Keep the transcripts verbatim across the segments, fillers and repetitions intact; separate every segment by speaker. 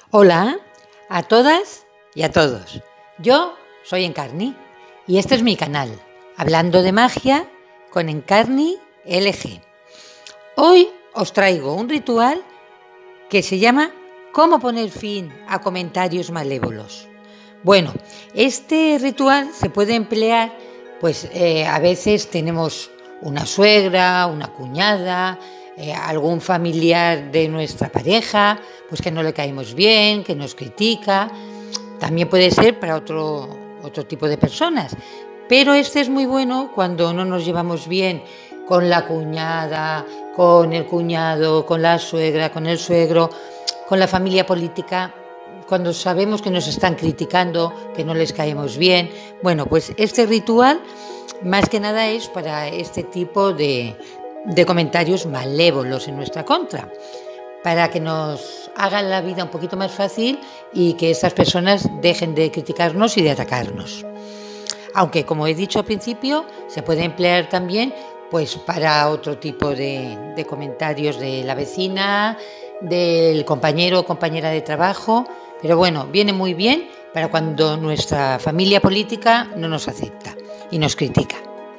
Speaker 1: Hola a todas y a todos. Yo soy Encarni y este es mi canal, Hablando de Magia con Encarni L G. Hoy os traigo un ritual que se llama ¿Cómo poner fin a comentarios malévolos? Bueno, este ritual se puede emplear, pues eh, a veces tenemos una suegra, una cuñada, eh, algún familiar de nuestra pareja, pues que no le caemos bien, que nos critica. También puede ser para otro, otro tipo de personas, pero este es muy bueno cuando no nos llevamos bien con la cuñada, con el cuñado, con la suegra, con el suegro, con la familia política, cuando sabemos que nos están criticando, que no les caemos bien. Bueno, pues este ritual más que nada es para este tipo de, de comentarios malévolos en nuestra contra, para que nos hagan la vida un poquito más fácil y que estas personas dejen de criticarnos y de atacarnos. Aunque, como he dicho al principio, se puede emplear también pues para otro tipo de, de comentarios de la vecina, del compañero o compañera de trabajo, pero bueno, viene muy bien para cuando nuestra familia política no nos acepta y nos critica.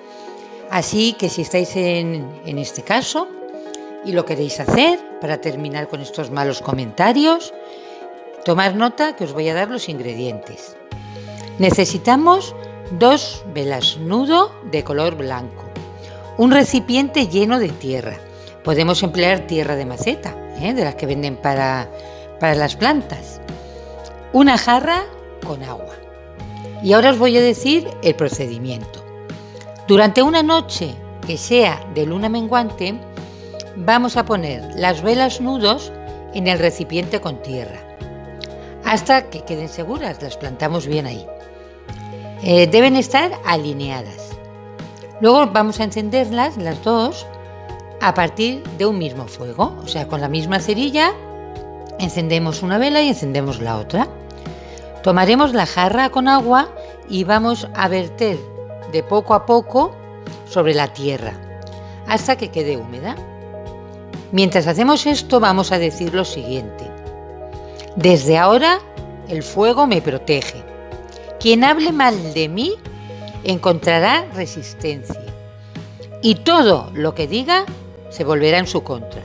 Speaker 1: Así que si estáis en, en este caso y lo queréis hacer para terminar con estos malos comentarios, tomad nota que os voy a dar los ingredientes. Necesitamos dos velas nudo de color blanco, un recipiente lleno de tierra. Podemos emplear tierra de maceta, ¿eh? de las que venden para, para las plantas. Una jarra con agua. Y ahora os voy a decir el procedimiento. Durante una noche que sea de luna menguante, vamos a poner las velas nudos en el recipiente con tierra, hasta que queden seguras, las plantamos bien ahí. Eh, deben estar alineadas. Luego vamos a encenderlas, las dos, a partir de un mismo fuego, o sea, con la misma cerilla encendemos una vela y encendemos la otra. Tomaremos la jarra con agua y vamos a verter de poco a poco sobre la tierra hasta que quede húmeda. Mientras hacemos esto vamos a decir lo siguiente: desde ahora el fuego me protege. Quien hable mal de mí encontrará resistencia y todo lo que diga se volverá en su contra.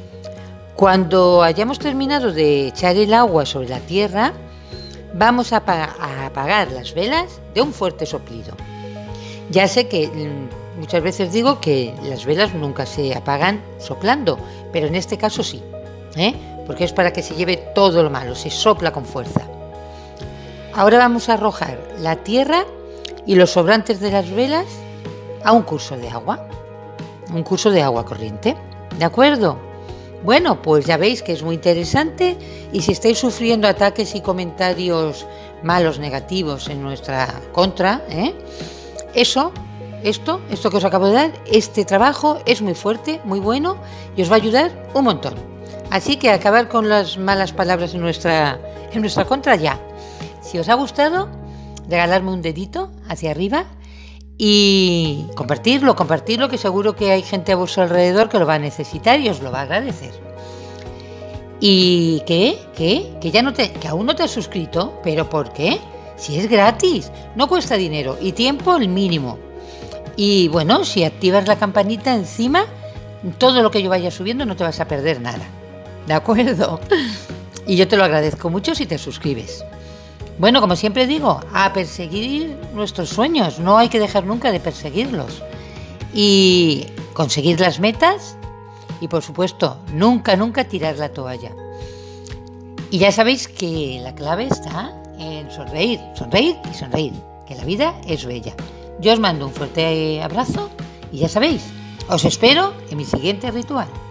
Speaker 1: Cuando hayamos terminado de echar el agua sobre la tierra, vamos a apagar las velas de un fuerte soplido. Ya sé que muchas veces digo que las velas nunca se apagan soplando, pero en este caso sí, ¿eh? porque es para que se lleve todo lo malo, se sopla con fuerza. Ahora vamos a arrojar la tierra y los sobrantes de las velas a un curso de agua, un curso de agua corriente, ¿de acuerdo? Bueno, pues ya veis que es muy interesante, y si estáis sufriendo ataques y comentarios malos, negativos en nuestra contra, ¿eh? eso, esto, esto que os acabo de dar, este trabajo es muy fuerte, muy bueno y os va a ayudar un montón. Así que acabar con las malas palabras en nuestra, en nuestra contra ya. Si os ha gustado, regalarme un dedito hacia arriba y compartirlo, compartirlo, que seguro que hay gente a vuestro alrededor que lo va a necesitar y os lo va a agradecer. ¿Y qué? ¿Qué? ¿Que, ya no te, que aún no te has suscrito? ¿Pero por qué? Si es gratis, no cuesta dinero y tiempo el mínimo. Y bueno, si activas la campanita encima, todo lo que yo vaya subiendo no te vas a perder nada. ¿De acuerdo? Y yo te lo agradezco mucho si te suscribes. Bueno, como siempre digo, a perseguir nuestros sueños, no hay que dejar nunca de perseguirlos. Y conseguir las metas y, por supuesto, nunca, nunca tirar la toalla. Y ya sabéis que la clave está en sonreír, sonreír y sonreír, que la vida es bella. Yo os mando un fuerte abrazo y ya sabéis, os espero en mi siguiente ritual.